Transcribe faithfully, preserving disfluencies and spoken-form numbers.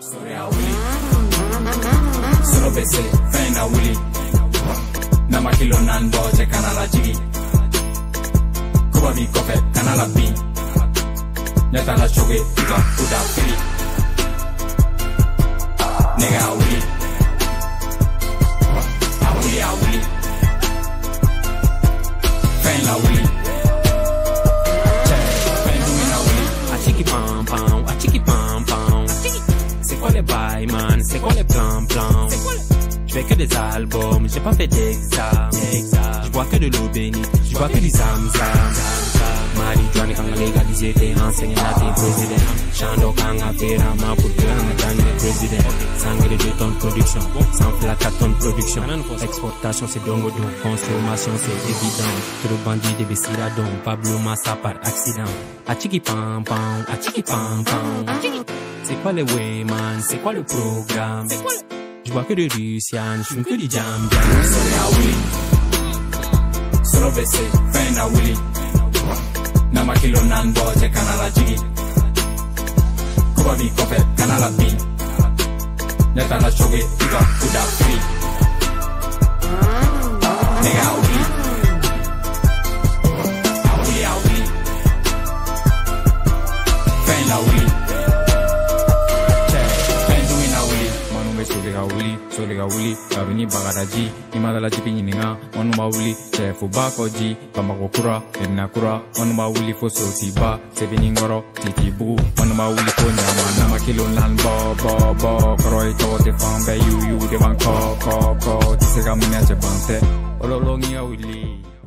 Soria wuli Solo bese fena wuli Nama kilo nan boje kanala jigi Kuba bi kofe kanala bin Nyata la choge iga kuda fili Nega wuli Awuli awuli Fena wuli C'est quoi les bails, man? C'est quoi les plans, plans? Je fais que des albums, j'ai pas fait d'examen. Je bois que de l'eau bénite, je bois que du zamzam. Marijuana quand légalisé, t'es enseigné là, t'es président. Chando kanga ferama pour que l'on gagne le président. Sangue de deux tonnes de production, sans flac quatre tonnes de production. Exportation c'est dongo don, consommation c'est évident. Trop bandit de Bessiradon, Pablo Massa par accident. Achiki pam pam, achiki pam pam. C'est quoi le way man, c'est quoi le programme? Je bois que de Russian, je fume que du jam jam. Soria wuli Solo bese fena wuli Nama kilo nan boje kanala jigi Kuba bi kofe kanala bin Nyata la choge iga kuda fili Nega wuli Awuli awuli Fena wuli Solega wuli, solega wuli, kabini bagadaji, imada la jipi nyininga, wanu ba wuli, chefu bako ji, bamako kura, edna kura, wanu ba wuli fo soti ba, sebini ngoro, titi bugu, wanu ba wuli fo nyama, nama kilo nan bo, bo, bo, koro ito te fambe, yu, yu, de ban ko, ko, ko, tisega munya che bante, ololo ngia wuli.